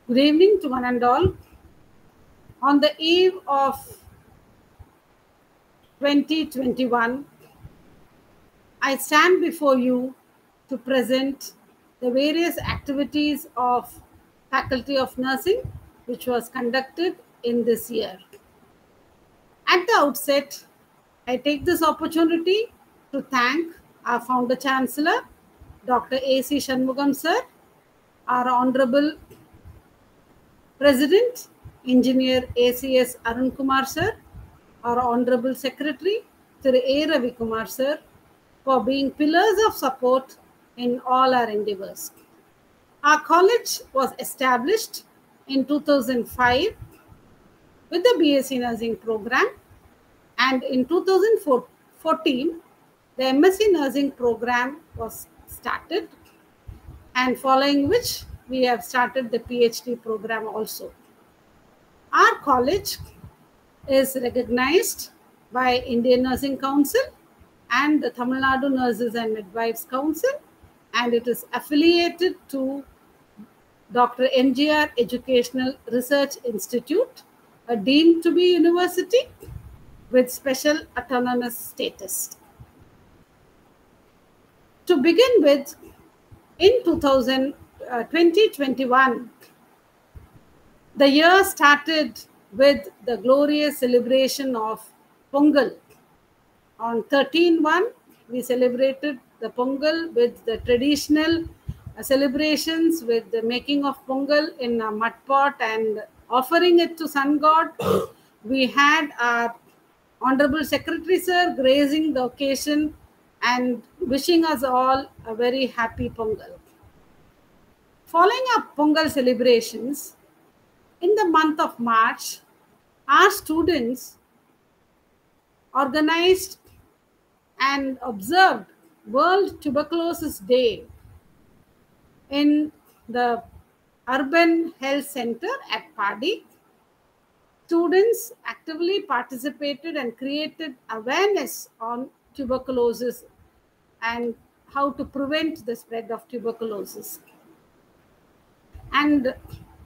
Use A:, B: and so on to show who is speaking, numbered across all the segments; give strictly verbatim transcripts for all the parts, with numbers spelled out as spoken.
A: Good evening to one and all. On the eve of twenty twenty-one, I stand before you to present the various activities of Faculty of Nursing which was conducted in this year. At the outset, I take this opportunity to thank our Founder Chancellor, Doctor A C Shanmugam Sir, our Honorable President, Engineer A C S Arun Kumar Sir, our Honorable Secretary, Thiru A. Ravi Kumar Sir, for being pillars of support in all our endeavors. Our college was established in two thousand five with the B S c Nursing program, and in two thousand fourteen, the M S c Nursing program was started, and following which we have started the PhD program also. Our college is recognized by Indian Nursing Council and the Tamil Nadu Nurses and Midwives Council, and it is affiliated to Doctor M G R Educational Research Institute, a deemed to be university with special autonomous status. To begin with, in twenty twenty-one, the year started with the glorious celebration of Pongal. On thirteen one, we celebrated the Pongal with the traditional celebrations with the making of Pongal in a mud pot and offering it to Sun God. We had our Honorable Secretary Sir gracing the occasion and wishing us all a very happy Pongal. Following up Pongal celebrations, in the month of March, our students organized and observed World Tuberculosis Day in the Urban Health Center at Padi. Students actively participated and created awareness on tuberculosis and how to prevent the spread of tuberculosis. And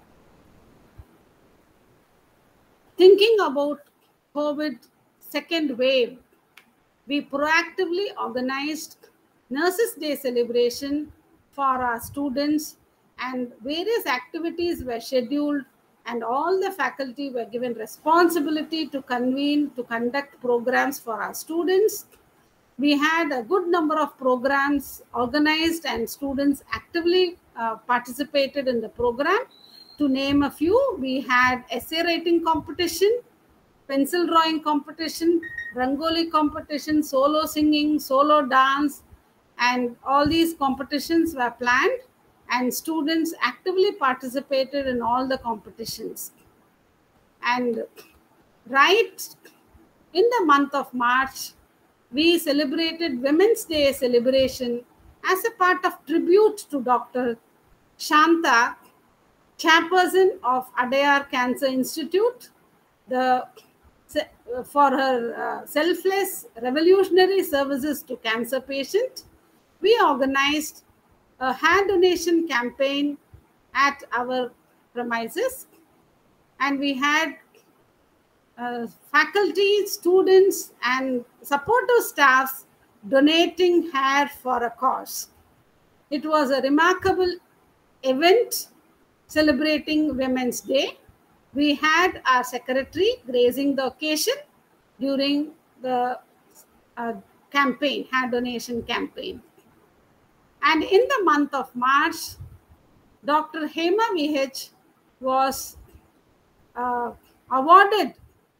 A: thinking about COVID second wave, we proactively organized Nurses Day celebration for our students, and various activities were scheduled, and all the faculty were given responsibility to convene, to conduct programs for our students. We had a good number of programs organized and students actively uh, participated in the program. To name a few, we had essay writing competition, pencil drawing competition, rangoli competition, solo singing, solo dance, and all these competitions were planned, and students actively participated in all the competitions. And right in the month of March, we celebrated Women's Day celebration as a part of tribute to Doctor Shanta, chairperson of Adayar Cancer Institute, the for her uh, selfless revolutionary services to cancer patients. We organized a hair donation campaign at our premises, and we had uh, faculty, students, and supportive staffs donating hair for a cause. It was a remarkable event celebrating Women's Day. We had our secretary gracing the occasion during the uh, campaign, hair donation campaign. And in the month of March, Doctor Hema V H was uh, awarded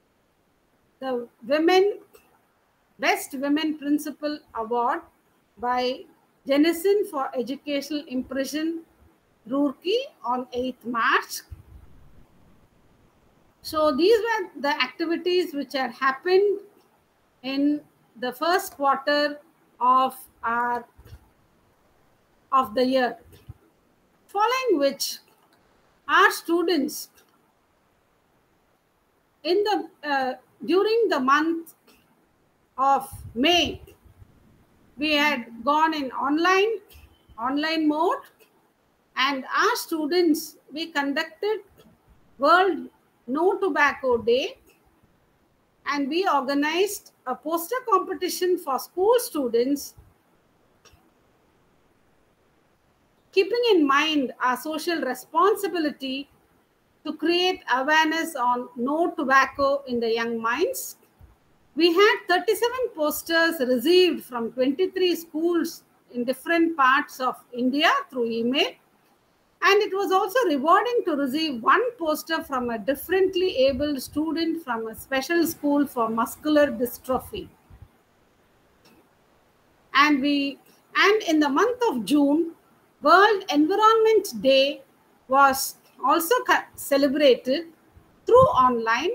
A: the Women Best Women Principal Award by Jennison for Educational Impression, Roorkee, on eighth March. So these were the activities which had happened in the first quarter of our of the year. Following which, our students in the uh, during the month of May, we had gone in online online mode, And our students, we conducted World No Tobacco Day, and we organized a poster competition for school students, keeping in mind our social responsibility to create awareness on no tobacco in the young minds. We had thirty-seven posters received from twenty-three schools in different parts of India through email. And it was also rewarding to receive one poster from a differently abled student from a special school for muscular dystrophy. And we and in the month of June, World Environment Day was also celebrated through online.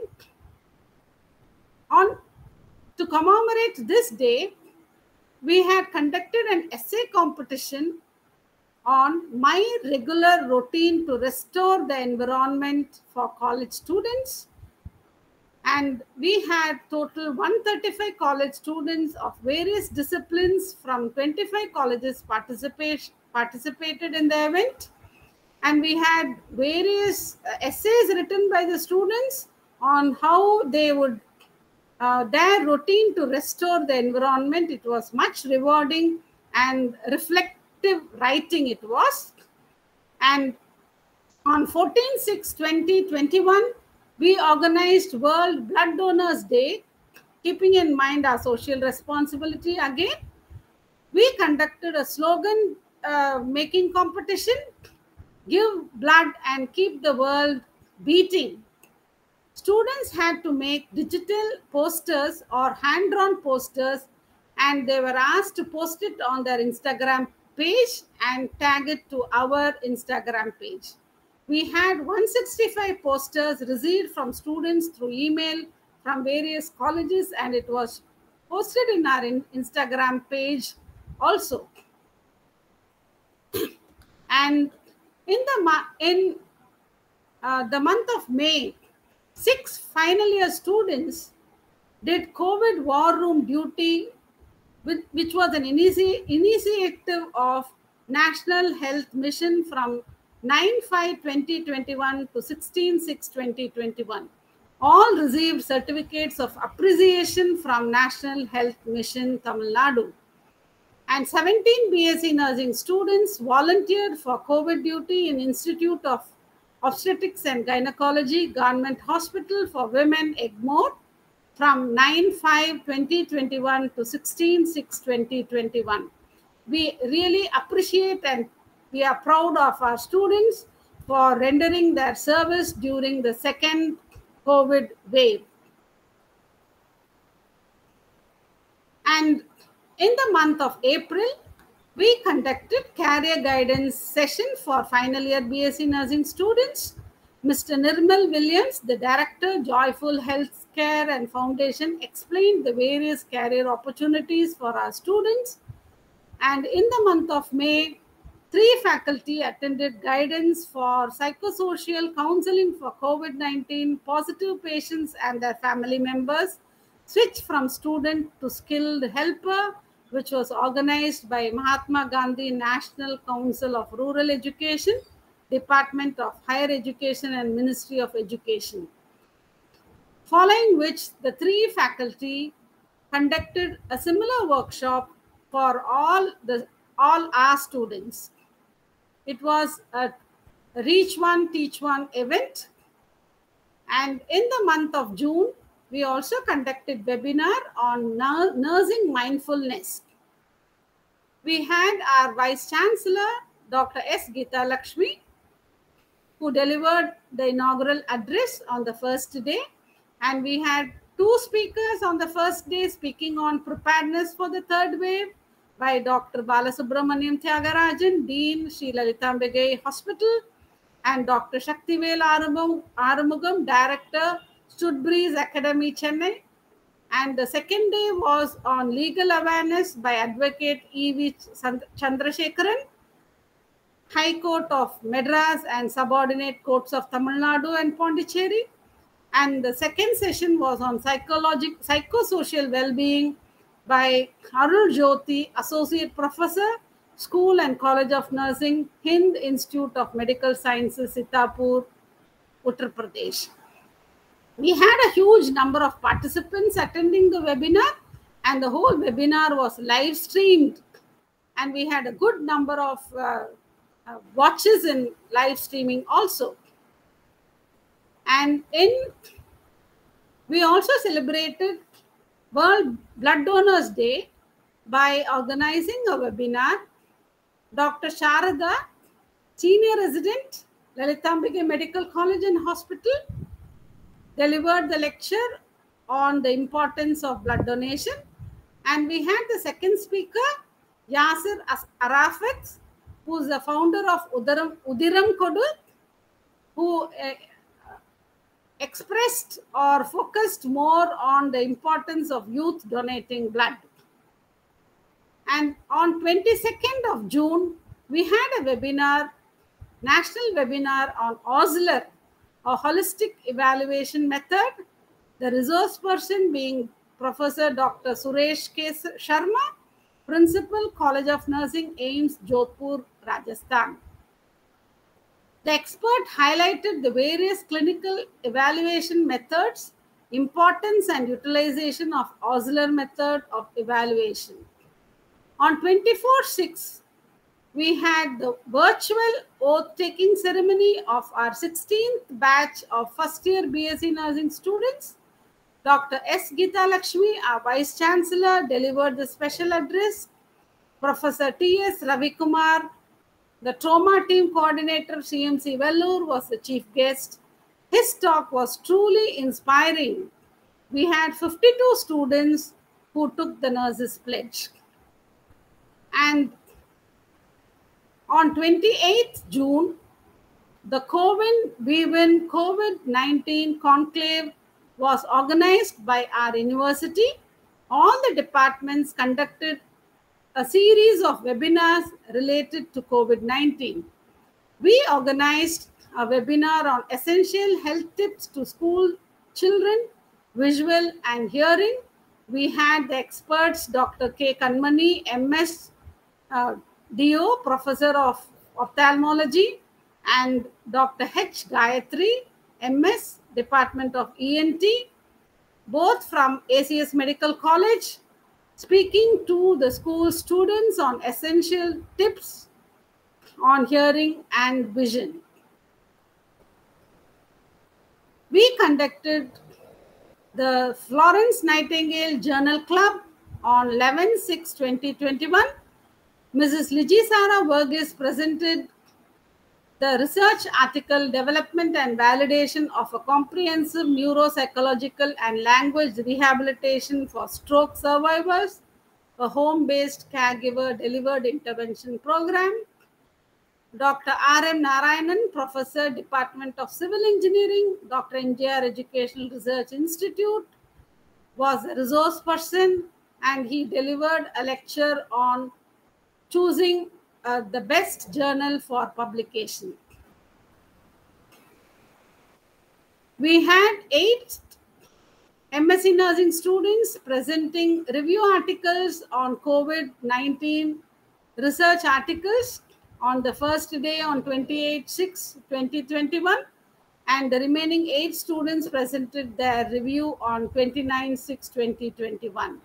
A: On to commemorate this day, we had conducted an essay competition on my regular routine to restore the environment for college students. And we had total one hundred thirty-five college students of various disciplines from twenty-five colleges participate, participated in the event. And we had various essays written by the students on how they would, uh, their routine to restore the environment. It was much rewarding and reflective writing it was. And on fourteen six twenty twenty-one, we organized World Blood Donors Day, keeping in mind our social responsibility again. We conducted a slogan uh, making competition, give blood and keep the world beating. Students had to make digital posters or hand-drawn posters, and they were asked to post it on their Instagram page and tag it to our Instagram page. We had one hundred sixty-five posters received from students through email from various colleges, and it was posted in our Instagram page also. And in the in uh, the month of May, six final year students did COVID war room duty, with, which was an initi initiative of National Health Mission from nine five twenty twenty-one to sixteen six twenty twenty-one. All received certificates of appreciation from National Health Mission, Tamil Nadu. And seventeen B S c nursing students volunteered for COVID duty in Institute of Obstetrics and Gynecology, Government Hospital for Women, Egmore, from nine five twenty twenty-one to sixteen six twenty twenty-one. We really appreciate and we are proud of our students for rendering their service during the second COVID wave. And in the month of April, we conducted career guidance session for final year B S c nursing students. Mister Nirmal Williams, the director, Joyful Healthcare and Foundation, explained the various career opportunities for our students. And in the month of May, three faculty attended guidance for psychosocial counseling for COVID nineteen positive patients and their family members, switch from student to skilled helper, which was organized by Mahatma Gandhi National Council of Rural Education, Department of Higher Education and Ministry of Education. Following which, the three faculty conducted a similar workshop for all, the, all our students. It was a Reach One, Teach One event. And in the month of June, we also conducted webinar on nursing mindfulness. We had our Vice Chancellor, Doctor S. Geeta Lakshmi, who delivered the inaugural address on the first day. And we had two speakers on the first day speaking on preparedness for the third wave by Doctor Balasubramaniam Tyagarajan, Dean, Sri Lalitambigai Hospital, and Doctor Shaktivel Arumugam, Director, Studbreeze Academy, Chennai. And the second day was on legal awareness by Advocate E V Chandrasekharan, High Court of Madras and subordinate courts of Tamil Nadu and Pondicherry. And the second session was on psychological, psychosocial well-being by Arul Jyoti, Associate Professor, School and College of Nursing, Hind Institute of Medical Sciences, Sitapur, Uttar Pradesh. We had a huge number of participants attending the webinar, and the whole webinar was live streamed, and we had a good number of uh, uh, watches in live streaming also. And in we also celebrated World Blood Donors Day by organizing a webinar. Doctor Sharada, senior resident, Lalitambike Medical College and Hospital, delivered the lecture on the importance of blood donation. And we had the second speaker, Yasir Arafat, who is the founder of Udiram, Udiram Kodu, who uh, expressed or focused more on the importance of youth donating blood. And on twenty-second of June, we had a webinar, national webinar on OSLER, a holistic evaluation method, the resource person being Professor Doctor Suresh K. Sharma, Principal, College of Nursing, AIIMS, Jodhpur, Rajasthan. The expert highlighted the various clinical evaluation methods, importance and utilization of OSLER method of evaluation. On twenty-fourth six, we had the virtual oath-taking ceremony of our sixteenth batch of first-year B S c Nursing students. Doctor S. Geeta Lakshmi, our Vice Chancellor, delivered the special address. Professor T S. Ravikumar, the Trauma Team Coordinator, C M C Vellore, was the chief guest. His talk was truly inspiring. We had fifty-two students who took the Nurses Pledge. And on twenty-eighth June, the COVID, we win COVID nineteen conclave was organized by our university. All the departments conducted a series of webinars related to COVID nineteen. We organized a webinar on essential health tips to school children, visual and hearing. We had the experts, Doctor K. Kanmani, M S uh, D O, Professor of Ophthalmology, and Doctor H. Gayatri, M S, Department of E N T, both from A C S Medical College, speaking to the school students on essential tips on hearing and vision. We conducted the Florence Nightingale Journal Club on eleven six twenty twenty-one. Missus Ligisara Verghese presented the research article Development and Validation of a Comprehensive Neuropsychological and Language Rehabilitation for Stroke Survivors, a home-based caregiver-delivered intervention program. Doctor R M Narayanan, Professor, Department of Civil Engineering, Doctor N J R Educational Research Institute, was a resource person, and he delivered a lecture on choosing uh, the best journal for publication. We had eight M S c Nursing students presenting review articles on COVID nineteen research articles on the first day on twenty-eighth six twenty twenty-one, and the remaining eight students presented their review on twenty-ninth six twenty twenty-one.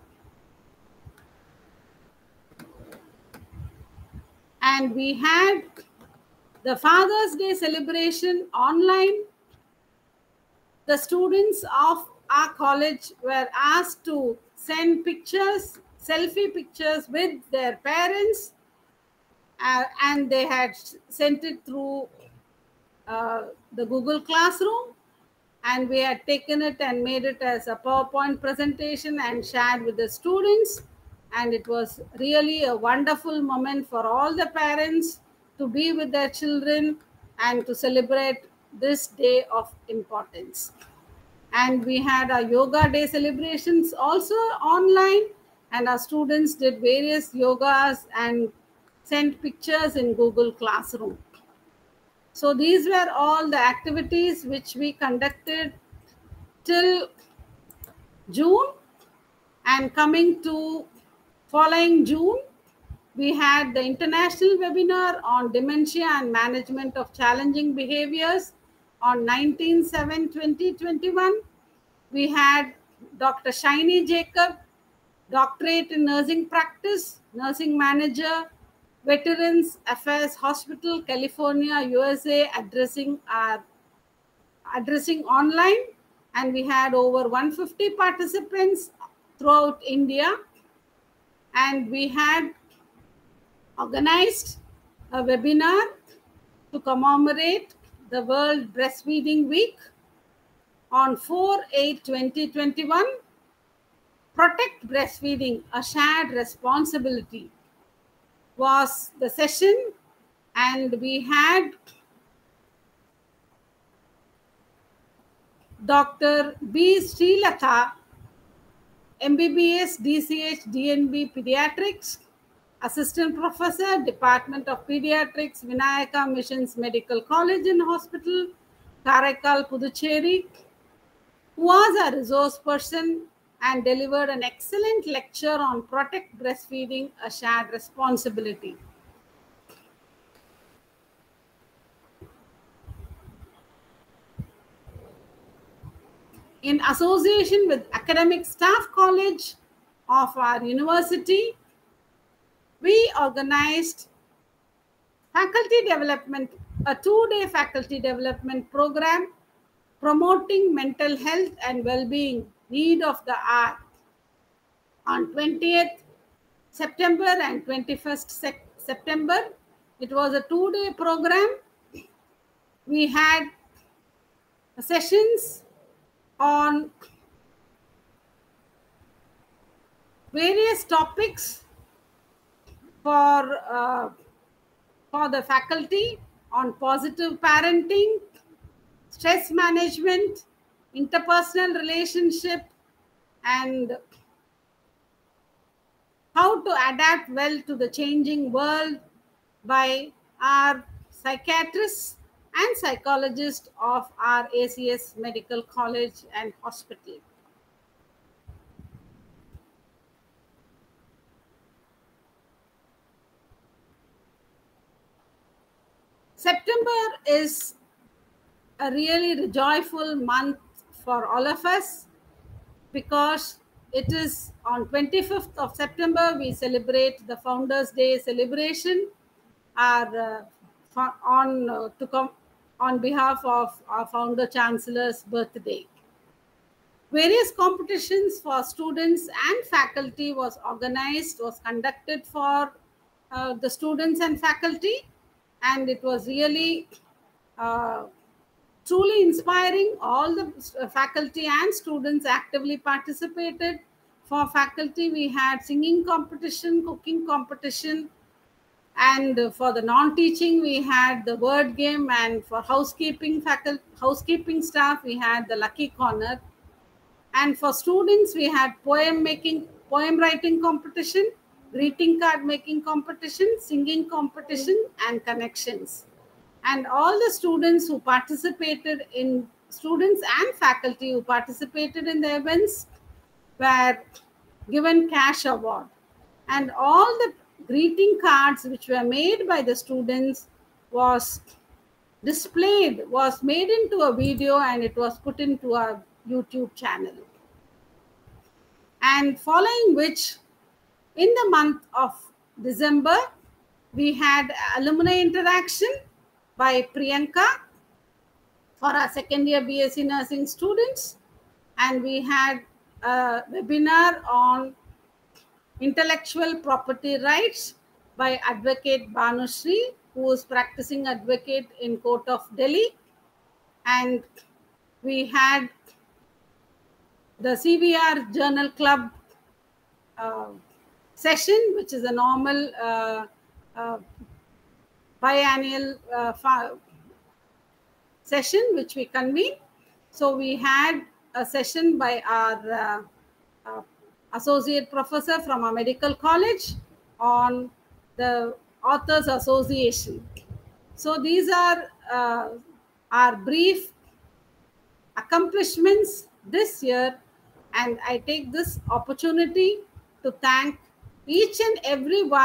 A: And we had the Father's Day celebration online. The students of our college were asked to send pictures, selfie pictures with their parents, uh, and they had sent it through uh, the Google Classroom, and we had taken it and made it as a PowerPoint presentation and shared with the students. And it was really a wonderful moment for all the parents to be with their children and to celebrate this day of importance. And we had our Yoga Day celebrations also online, and our students did various yogas and sent pictures in Google Classroom. So these were all the activities which we conducted till June. And coming to following June, We had the international webinar on dementia and management of challenging behaviors on nineteen seven twenty twenty-one. We had Doctor Shiny Jacob, doctorate in nursing practice, nursing manager, Veterans Affairs Hospital, California, U S A, addressing our addressing online, and we had over one hundred fifty participants throughout India, and we had organized a webinar to commemorate the World Breastfeeding Week on four eight twenty twenty-one. Protect Breastfeeding, a Shared Responsibility was the session, and we had Doctor B. Srilatha, M B B S, D C H, D N B Pediatrics, Assistant Professor, Department of Pediatrics, Vinayaka Missions Medical College and Hospital, Karaikal, Puducherry, who was a resource person and delivered an excellent lecture on Protect Breastfeeding, a Shared Responsibility. In association with Academic Staff College of our university, we organized faculty development, a two-day faculty development program promoting mental health and well-being, need of the hour, on twentieth September and twenty-first September. It was a two-day program. We had sessions on various topics for uh, for the faculty on positive parenting, stress management, interpersonal relationship, and how to adapt well to the changing world by our psychiatrists and psychologists of our A C S Medical College and Hospital. September is a really joyful month for all of us because it is on twenty-fifth of September we celebrate the Founders Day celebration, our uh, on uh, to come on behalf of our founder chancellor's birthday. Various competitions for students and faculty was organized, was conducted for uh, the students and faculty, and it was really uh, truly inspiring. All the faculty and students actively participated. For faculty, we had singing competition, cooking competition, and for the non-teaching, we had the word game, and for housekeeping faculty, housekeeping staff, we had the lucky corner. And for students, we had poem making, poem writing competition, greeting card making competition, singing competition, and connections. And all the students who participated in, students and faculty who participated in the events were given cash award. And all the greeting cards which were made by the students was displayed, was made into a video, and it was put into a YouTube channel. And following which, in the month of December, we had alumni interaction by Priyanka for our second year B S c Nursing students, and we had a webinar on intellectual property rights by Advocate Bhanushri, who is practicing advocate in Court of Delhi. And we had the C V R Journal Club uh, session, which is a normal uh, uh, biannual uh, session which we convene. So we had a session by our uh, uh, associate professor from our medical college on the Authors Association. So these are uh, our brief accomplishments this year, and I take this opportunity to thank each and every one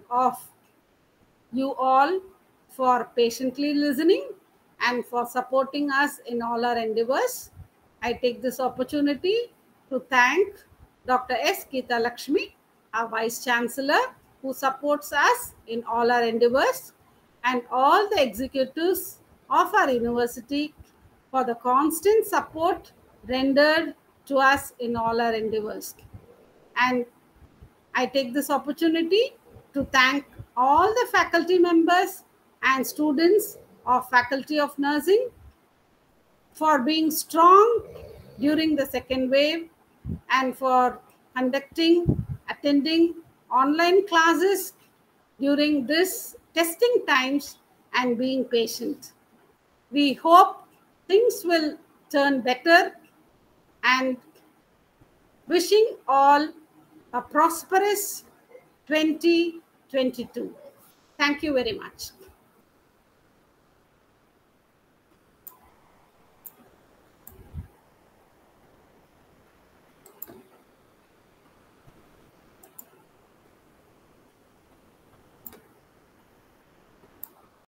A: of you all for patiently listening and for supporting us in all our endeavors. I take this opportunity to thank Doctor S. Geeta Lakshmi, our Vice Chancellor, who supports us in all our endeavors, and all the executives of our university for the constant support rendered to us in all our endeavors. And I take this opportunity to thank all the faculty members and students of Faculty of Nursing for being strong during the second wave and for conducting, attending online classes during this testing times and being patient. We hope things will turn better, and wishing all a prosperous twenty twenty-two. Thank you very much.